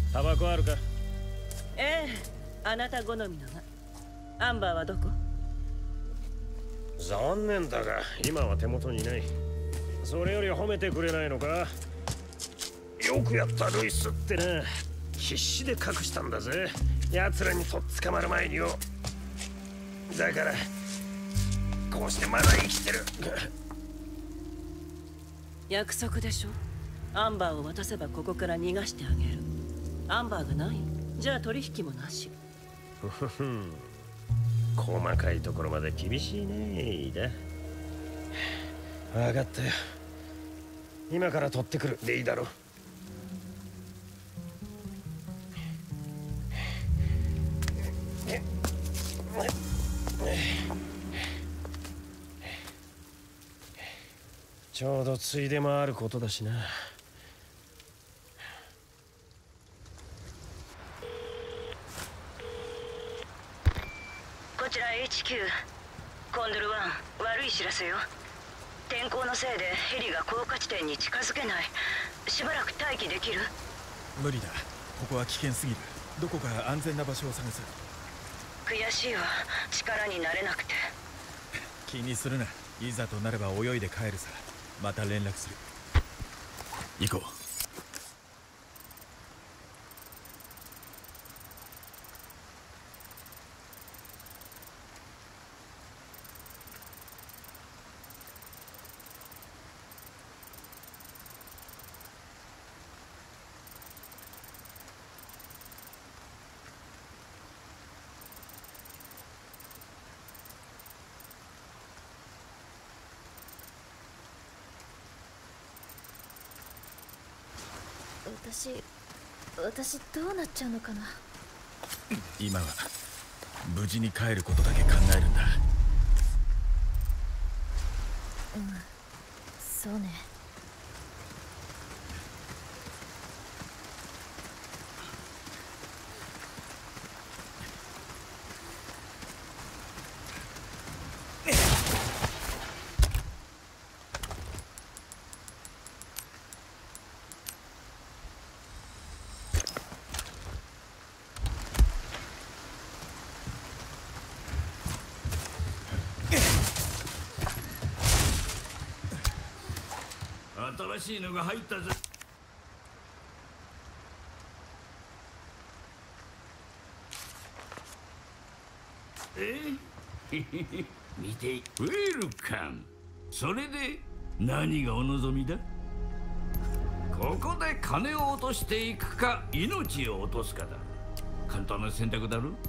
タバコあるか？ ええ、あなた好みのが。アンバーはどこ？ 残念だが今は手元にない。それより褒めてくれないのか？よくやったルイスってな。必死で隠したんだぜ、奴らにとっ捕まる前によ。だからこうしてまだ生きてる。 約束でしょ。アンバーを渡せばここから逃がしてあげる。アンバーがない、じゃあ取引もなし。細かいところまで厳しいね、イーダ。分かったよ。今から取ってくるでいいだろう。ちょうどついでもあることだしな。 こちら HQ コンドル1、悪い知らせよ。天候のせいでヘリが降下地点に近づけない。しばらく待機できる？ 無理だ。ここは危険すぎる。どこか安全な場所を探す。 悔しいわ、力になれなくて。 気にするな。いざとなれば泳いで帰るさ。また連絡する。行こう。 私どうなっちゃうのかな。 今は無事に帰ることだけ考えるんだ。 うん、そうね。 新しいのが入ったぜ。見て、ウェルカム。それで何がお望みだ？ここで金を落としていくか命を落とすかだ。簡単な選択だろ。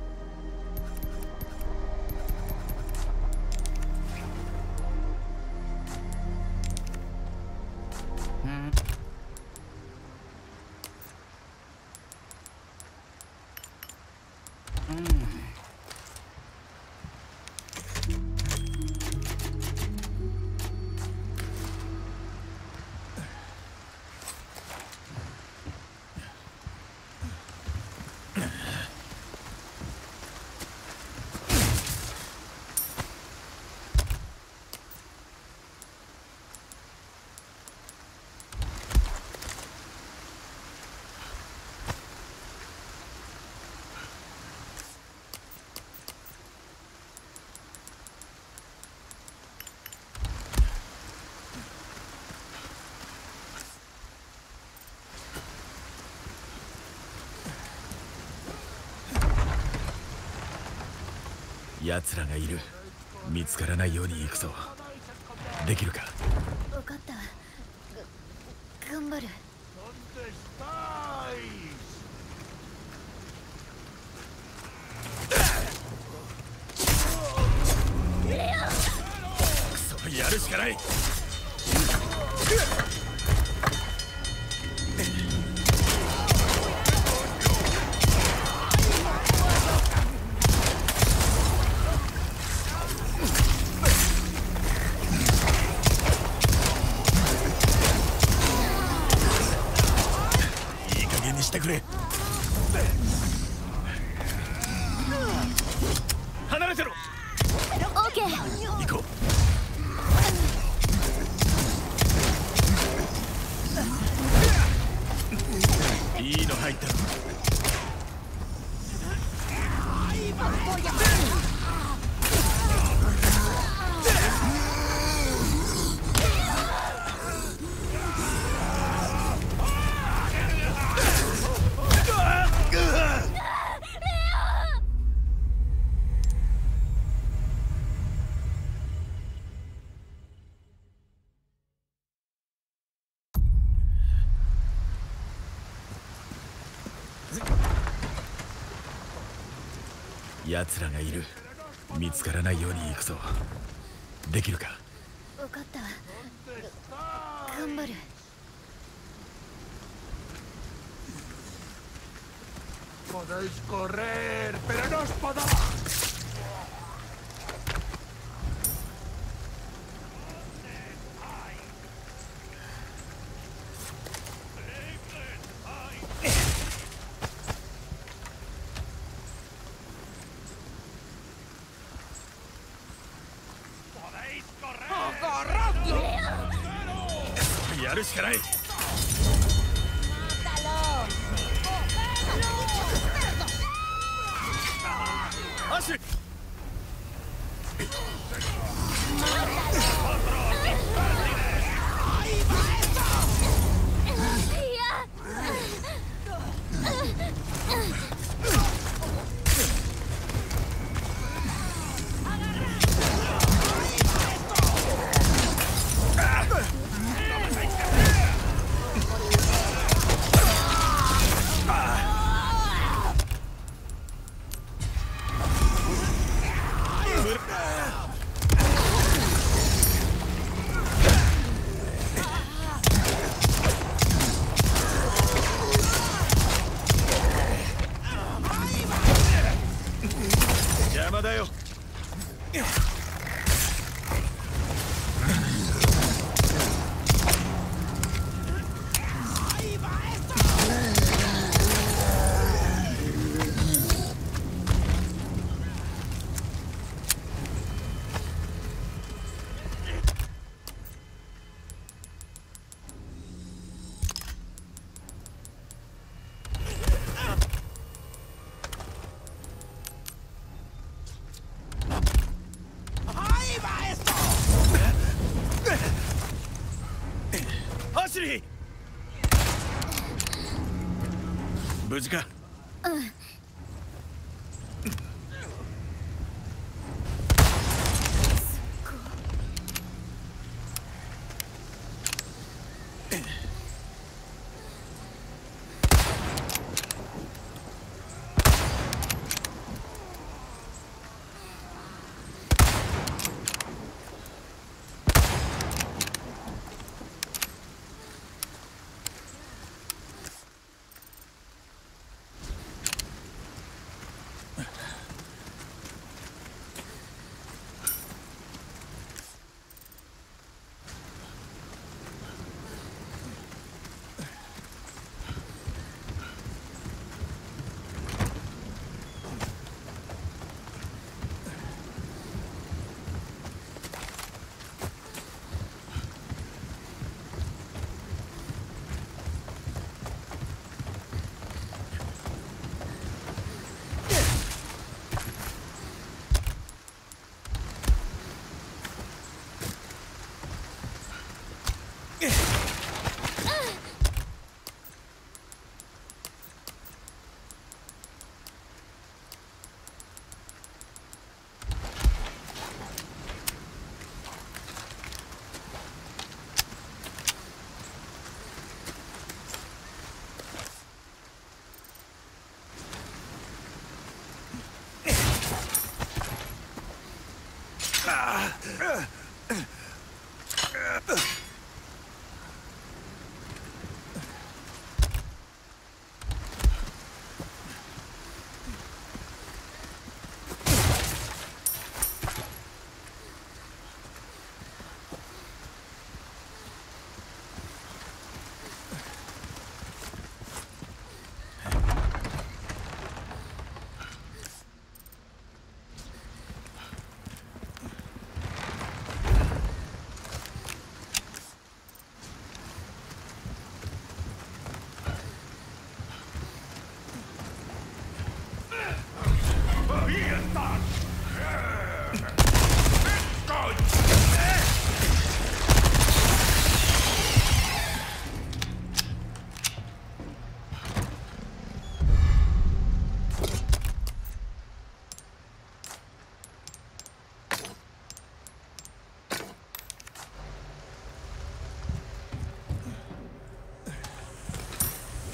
奴らがいる。見つからないように行くぞ。できるか？ 分かった。頑張る。 クソ、やるしかない。してくれ。離れてろ。 オーケー。 行こう。 いいの入ったの。奴らがいる。見つからないように行くぞ。できるか？ 分かった。頑張る。 Podéis correr, pero no os podrá. ¡Podéis correr! ¡Agarradlo! やるしかない。走れ。邪魔だよ。走り。無事か？ うん。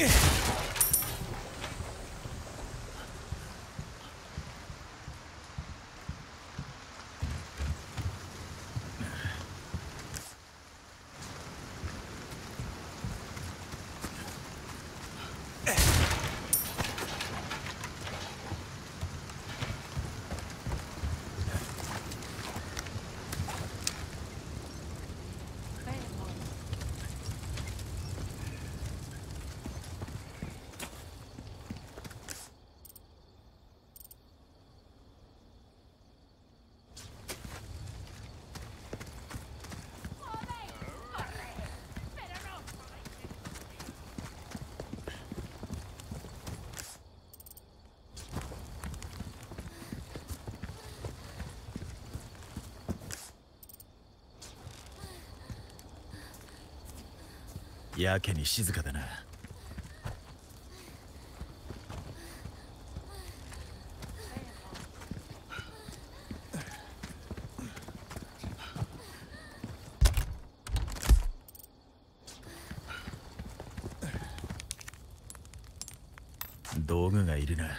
やけに静かだな。道具がいるな。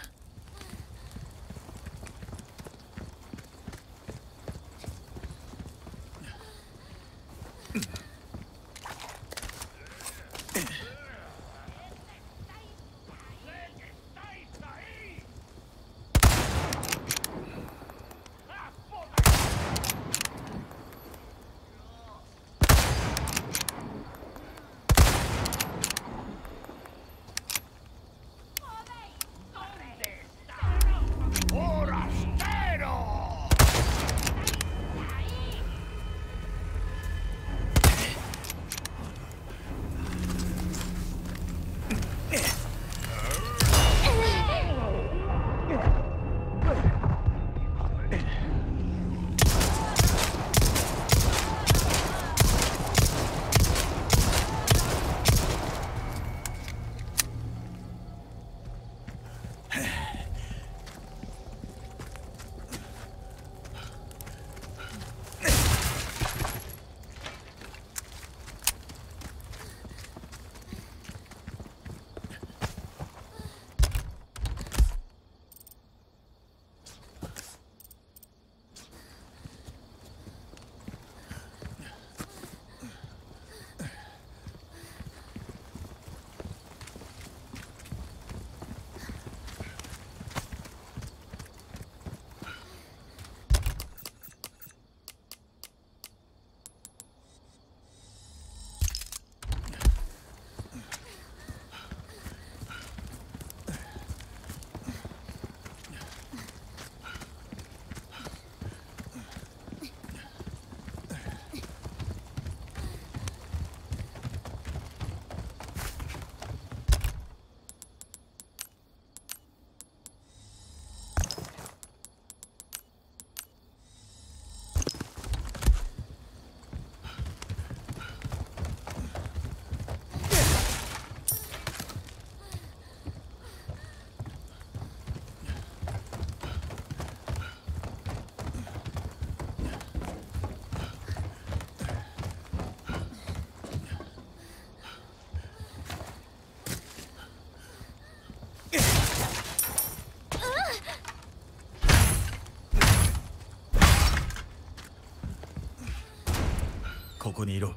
ここにいろ。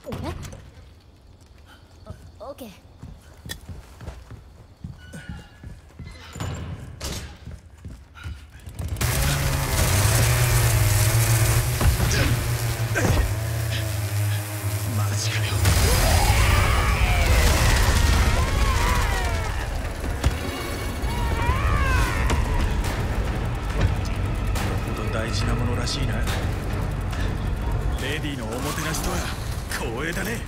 オッケー。 マジかよ。よほど大事なものらしいな。レディのおもてなしとは光栄だね。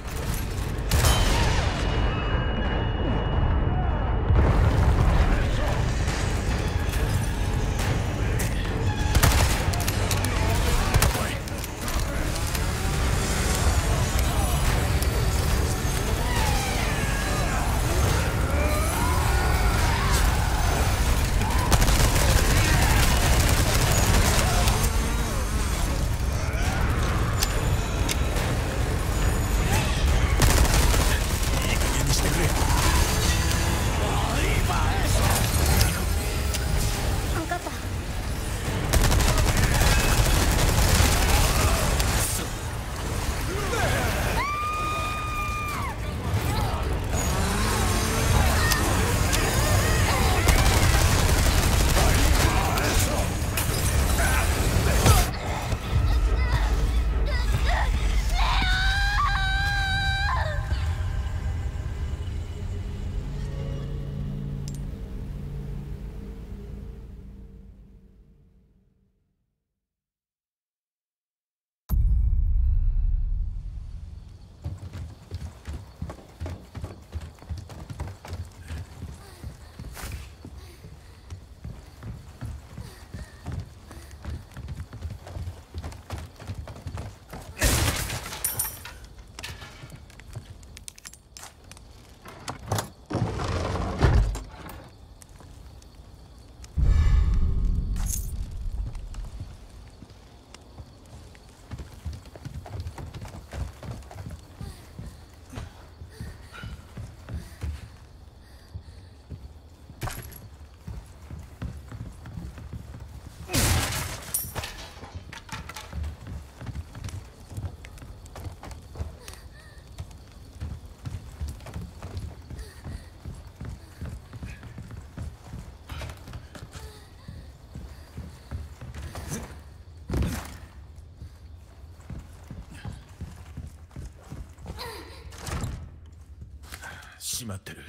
閉まってる。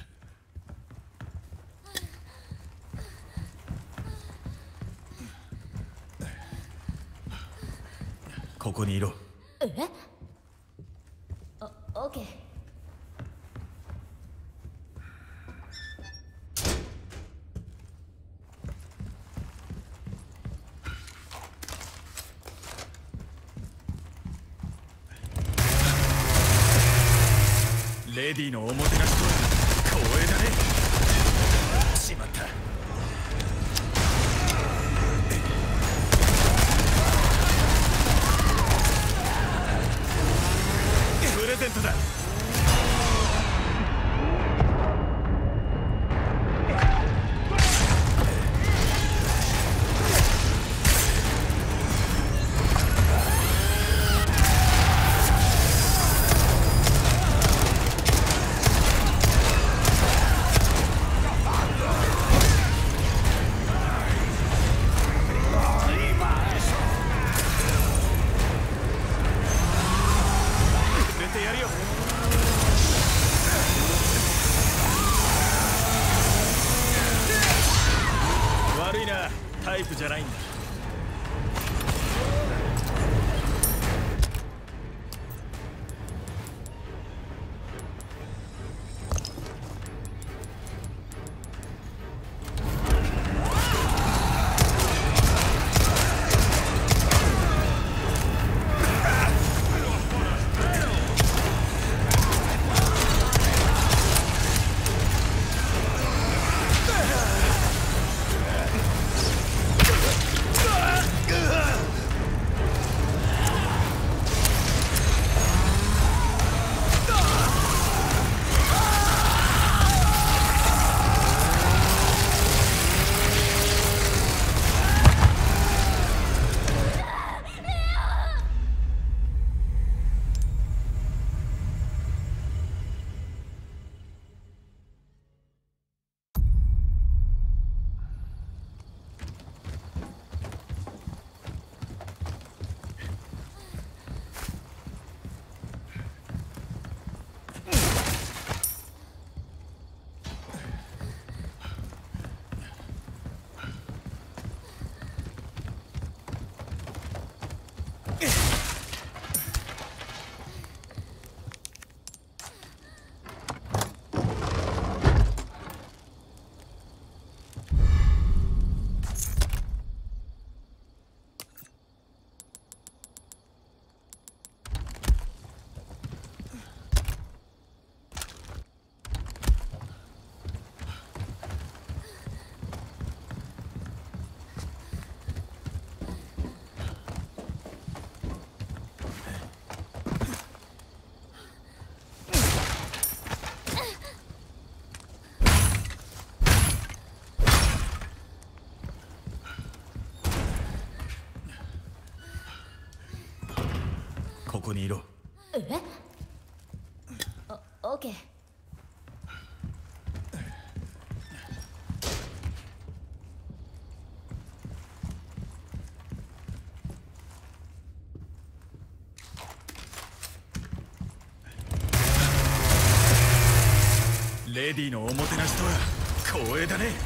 ここにいろ。 オッケー。 レディのおもてなしとは光栄だね。しまった。プレゼントだ。悪いな、タイプじゃないんだ。ここにいろ。 オッケー。 レディのおもてなしとは光栄だね。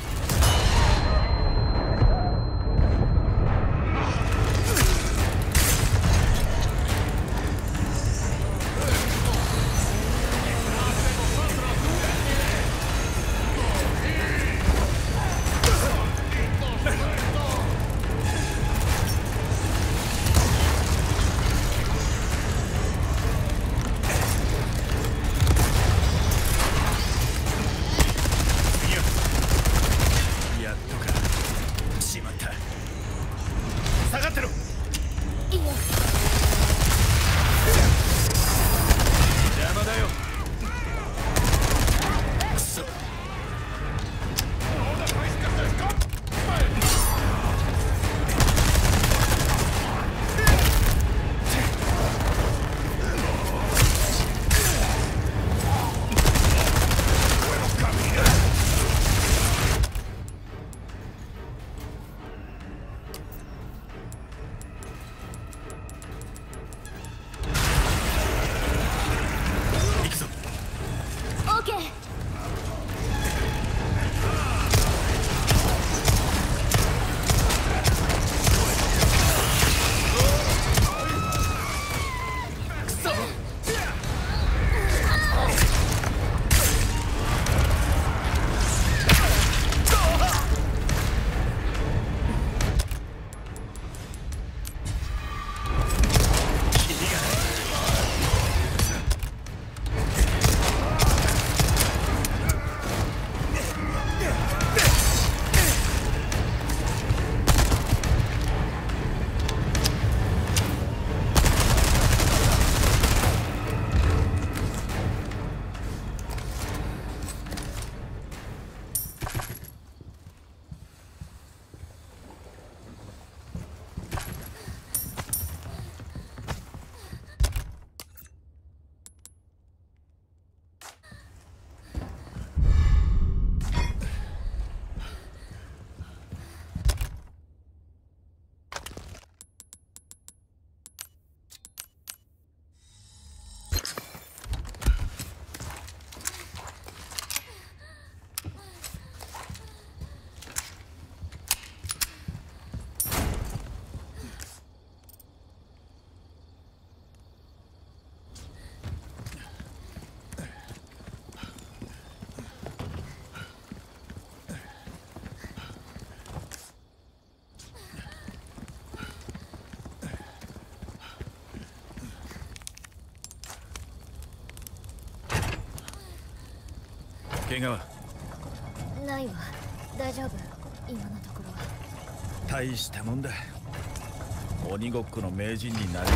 怪我はないわ。大丈夫、今のところは。 大したもんだ。鬼ごっこの名人になれる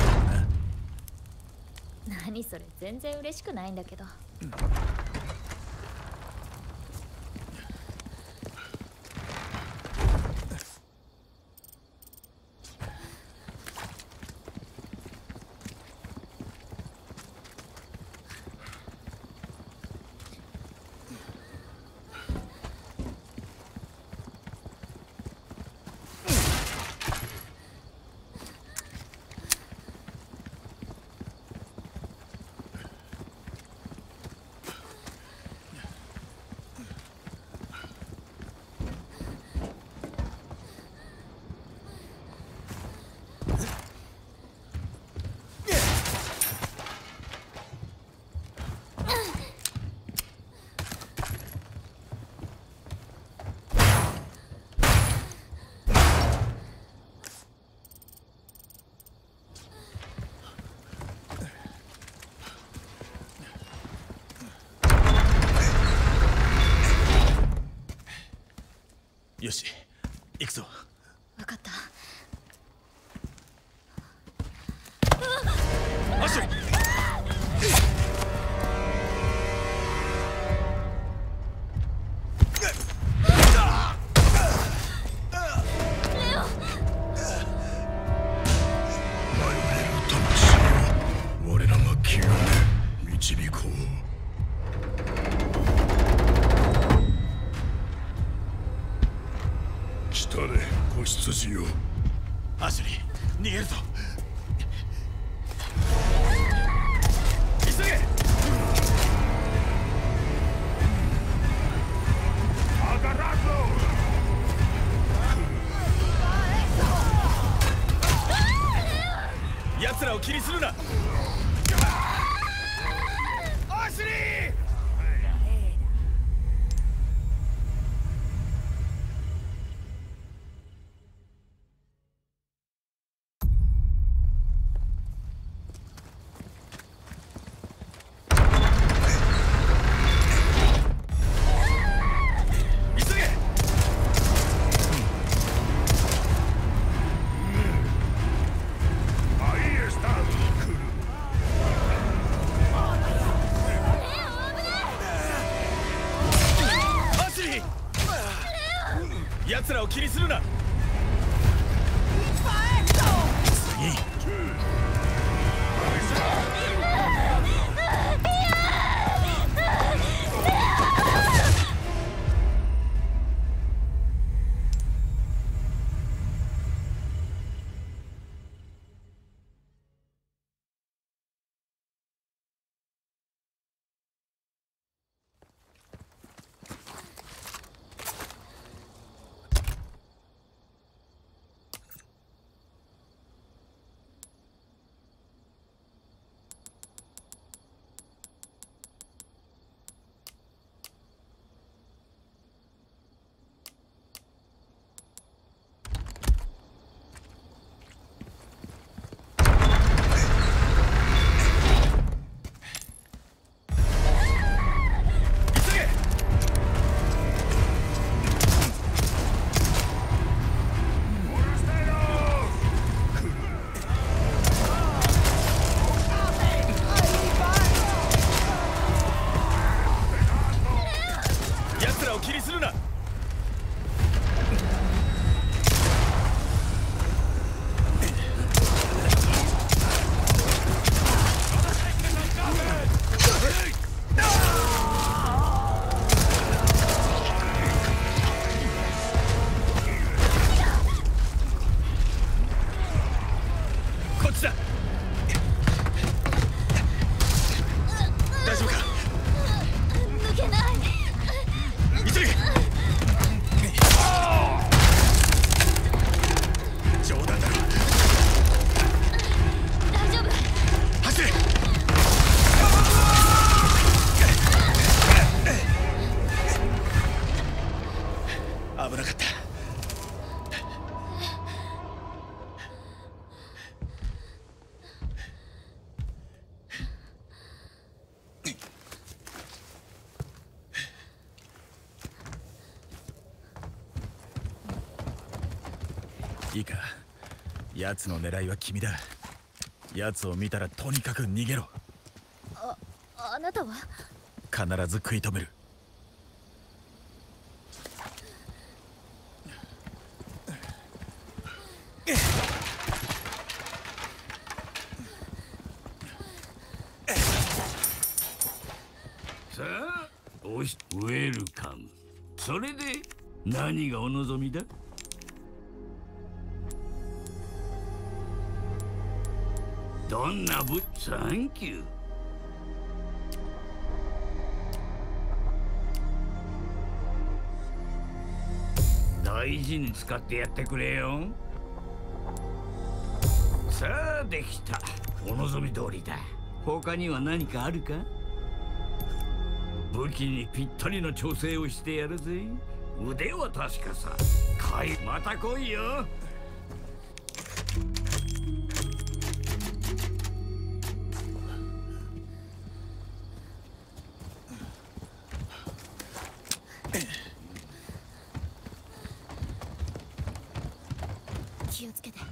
な。 何それ、全然嬉しくないんだけど。 よし、行くぞ。 分かった。 アシュリー。 アシュリー、逃げるぞ。急げ。アガラゾ。 奴らを気にするな。 アシュリー。 奴らを気にするな。危なかった。 いいか、奴の狙いは君だ。奴を見たらとにかく逃げろ。 あなたは？ 必ず食い止める。 さあ、ウェルカム。それで何がお望みだ？どんなサンキュー。大事に使ってやってくれよ。さあ、できた。お望み通りだ。他には何かあるか？武器にぴったりの調整をしてやるぜ。腕は確かさ。また来いよ。 気をつけて。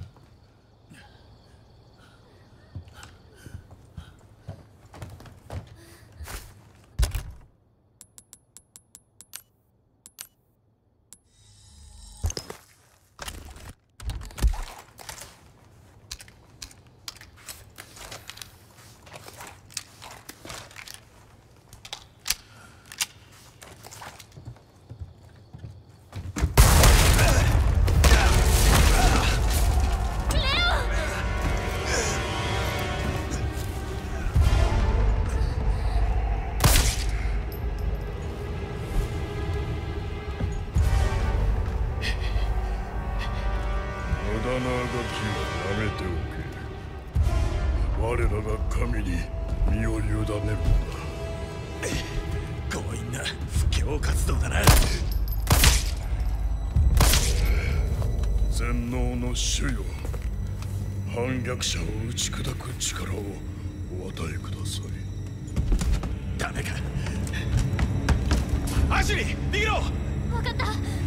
我らが神に身を委ねるのだ。 強引な布教活動だな。 全能の主よ、反逆者を打ち砕く力をお与えください。 ダメか。アシュリー、逃げろ。 分かった。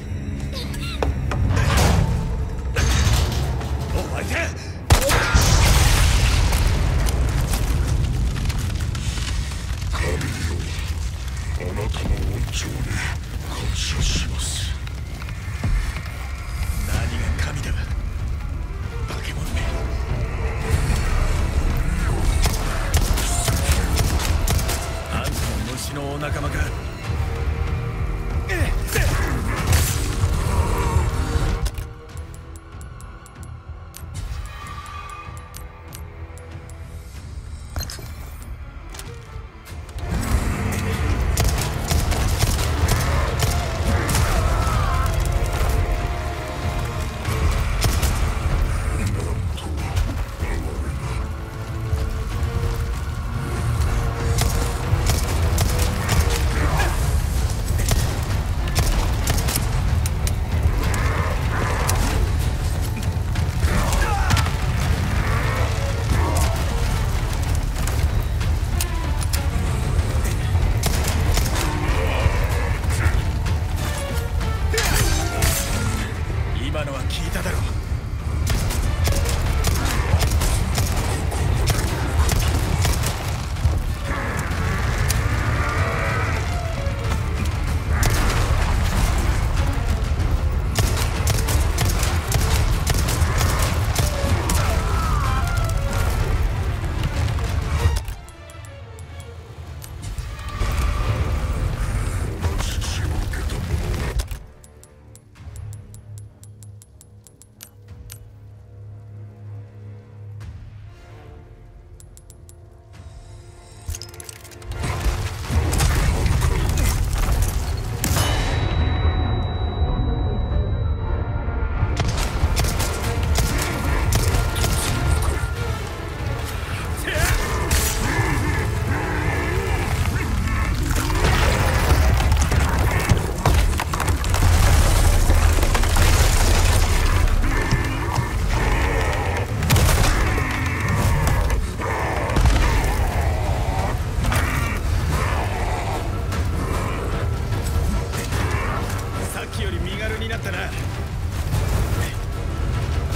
お前か。 あなたの恩情に感謝します。 何が神だ。化け物め。あんたも虫のお仲間か。今のは聞いただろう。さっきより身軽になったな。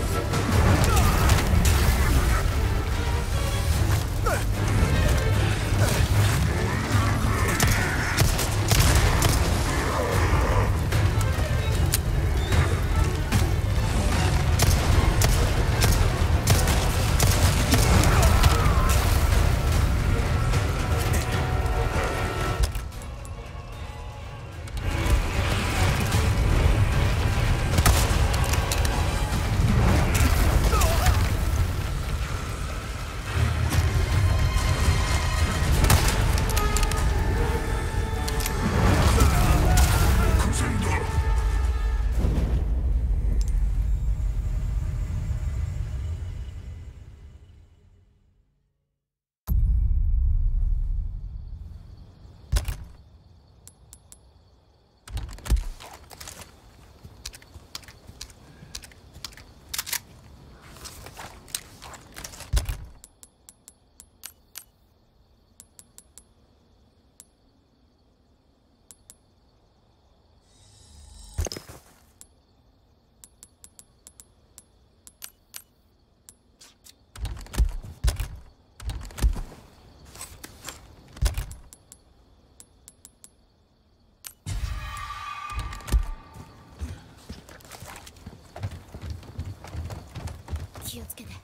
気をつけて。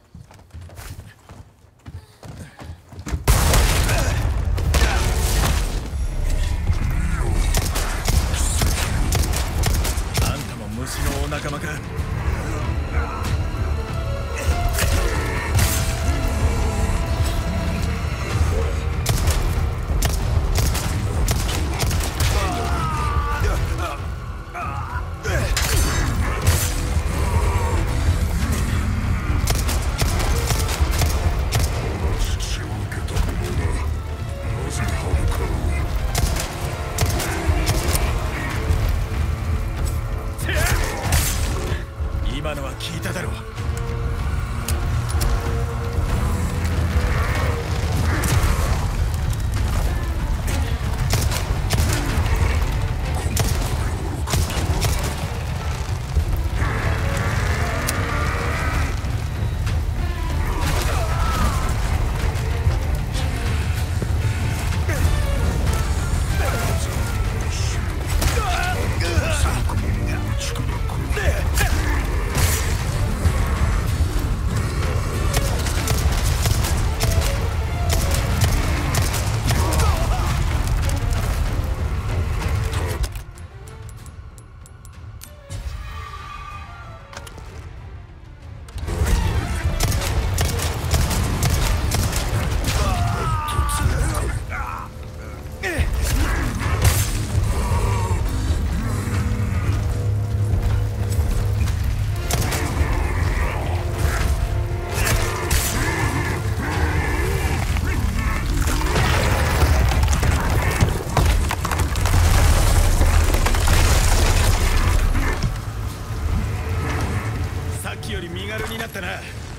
あんたも虫のお仲間か。今のは聞いただろう。さっきより身軽になったな。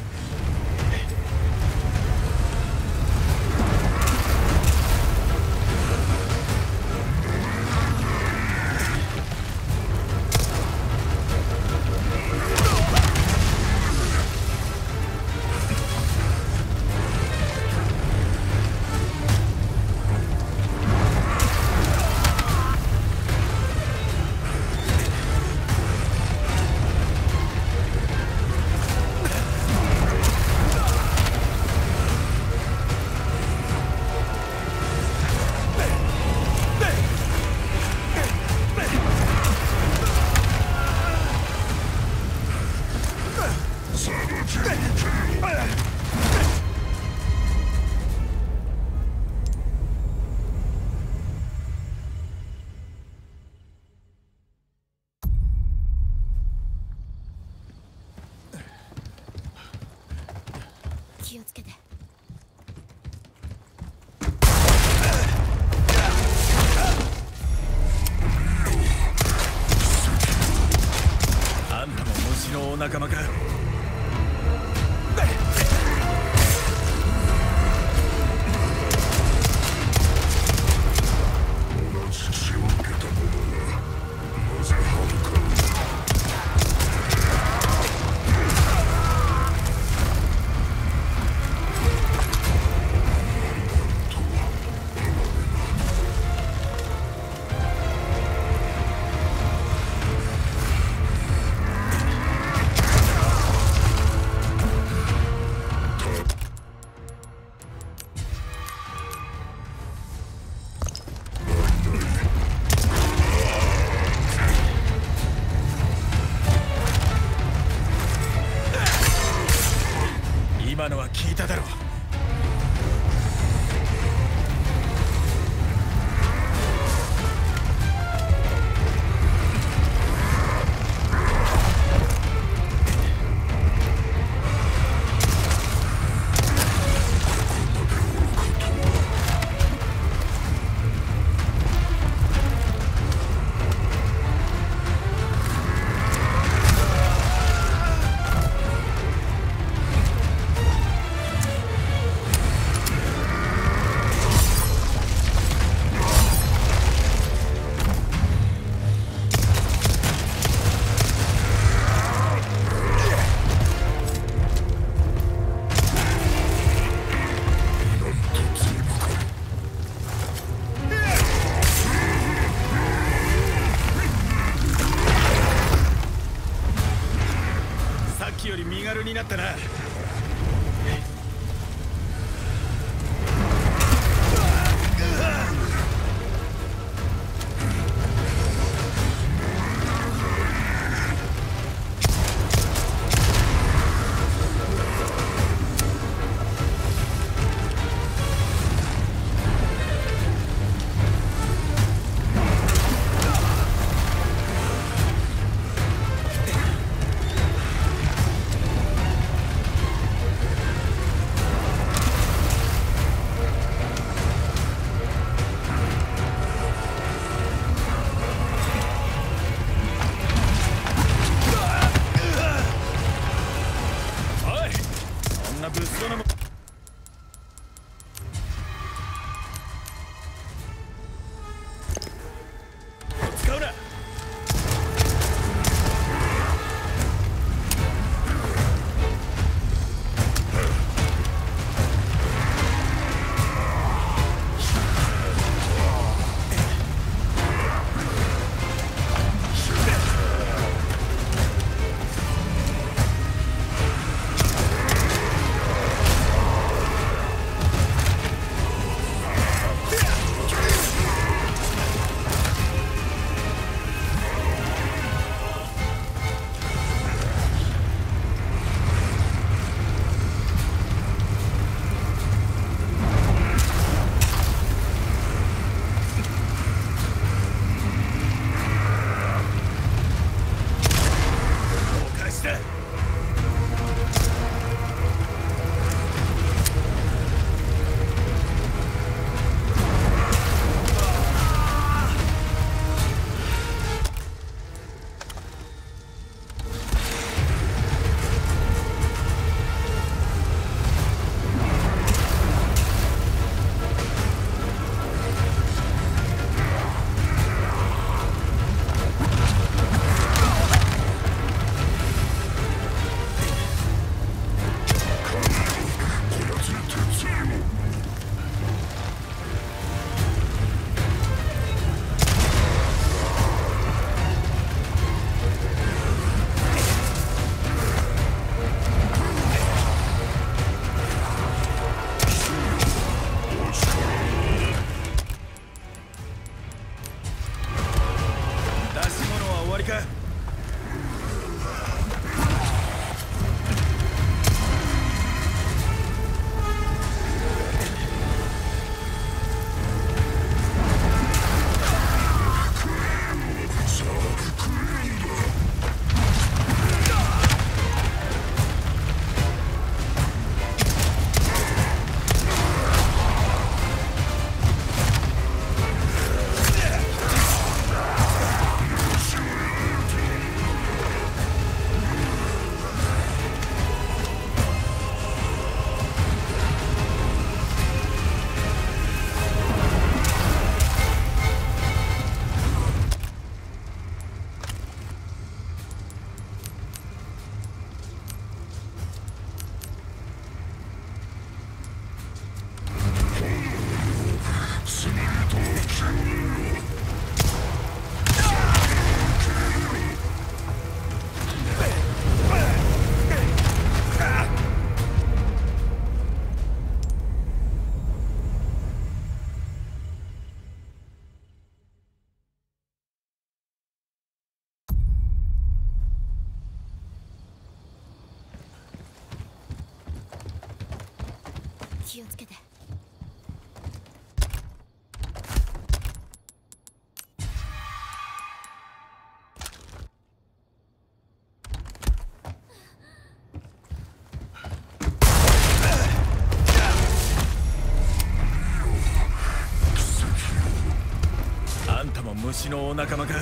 気をつけて。 あんたも虫のお仲間か。 なぜ歯向かう。 聞いただろう。さっきより身軽になったな。物騒なもん使うな。 気をつけて。 あんたも虫のお仲間か。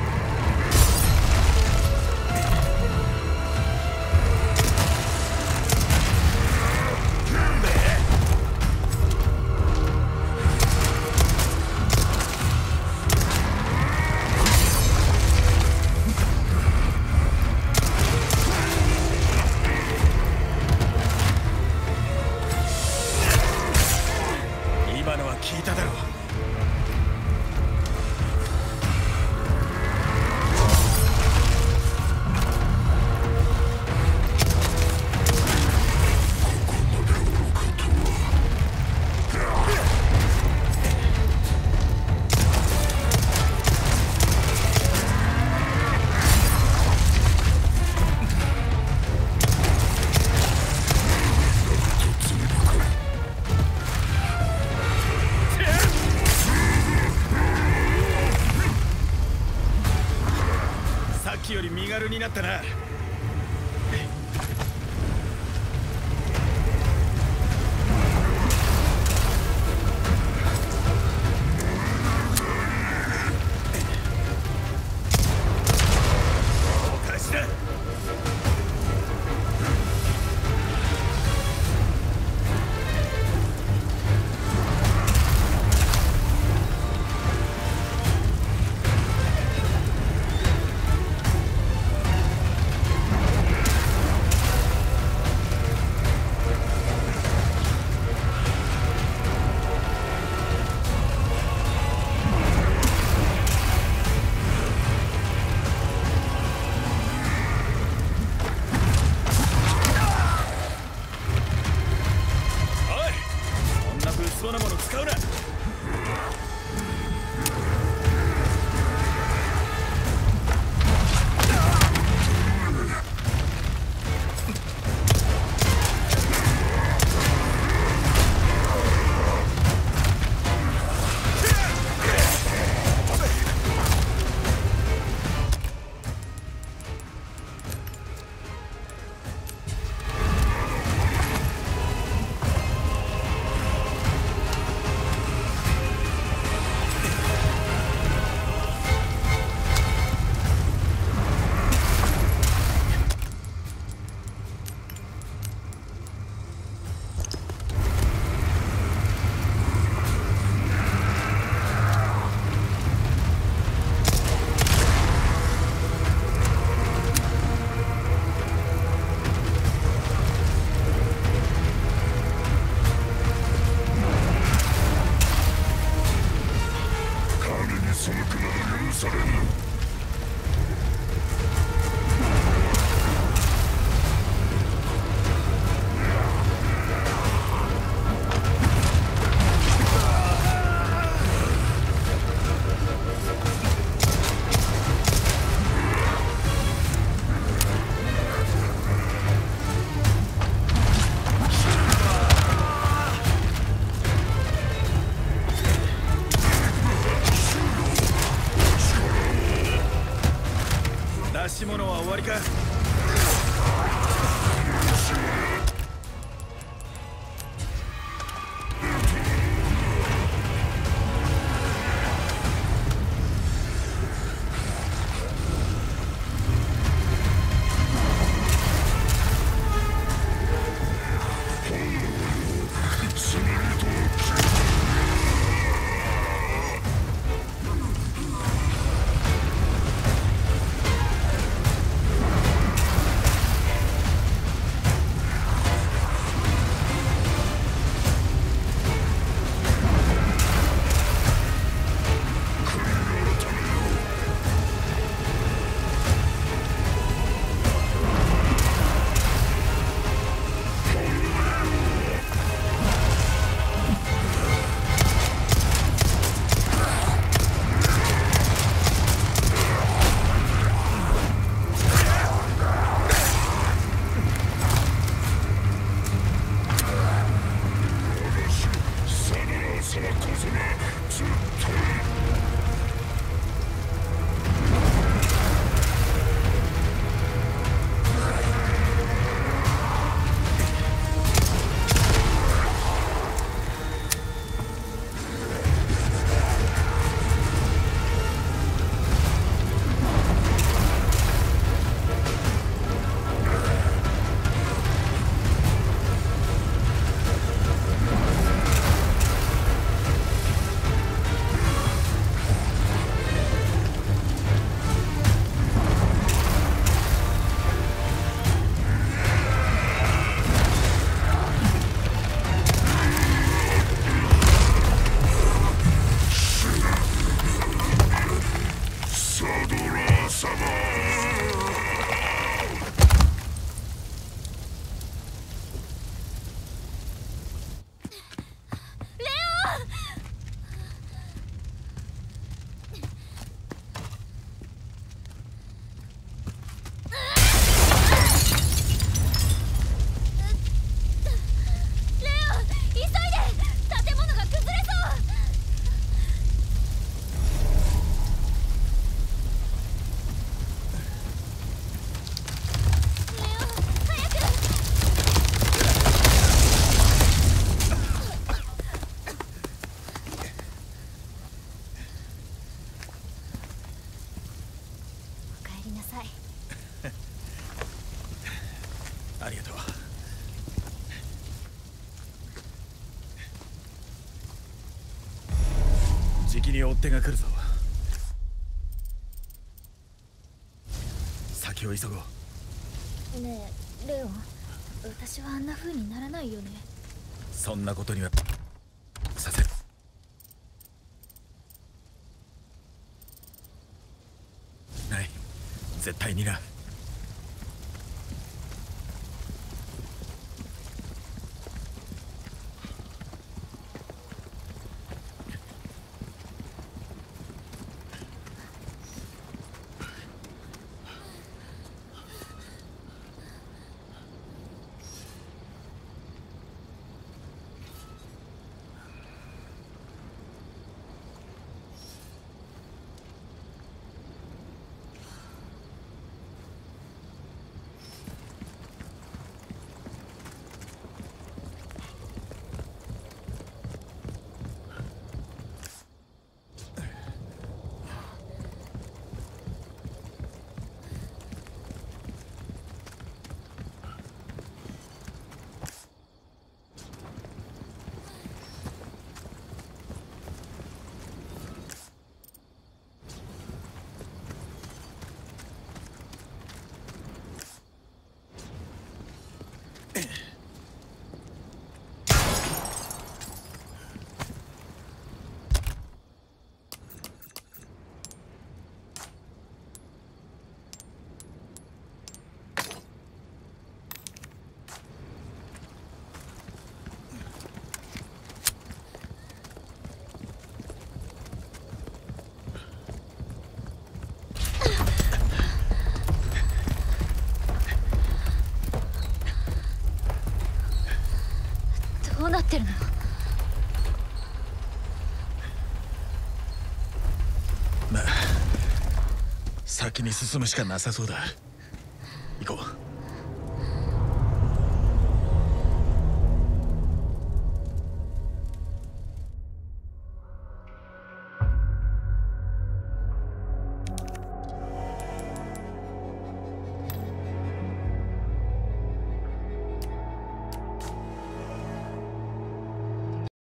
今のは聞いただろう。さっきより身軽になったな。お返しだ。そんな物使うな。 背くなど許されぬ。 出し物は終わりか。 さい。 ありがとう。じきに追っ手が来るぞ。先を急ごう。 ねえレオン、私はあんな風にならないよね。 そんなことにはさせる。ない、絶対にな。 どうなってるの？ まあ先に進むしかなさそうだ。行こう。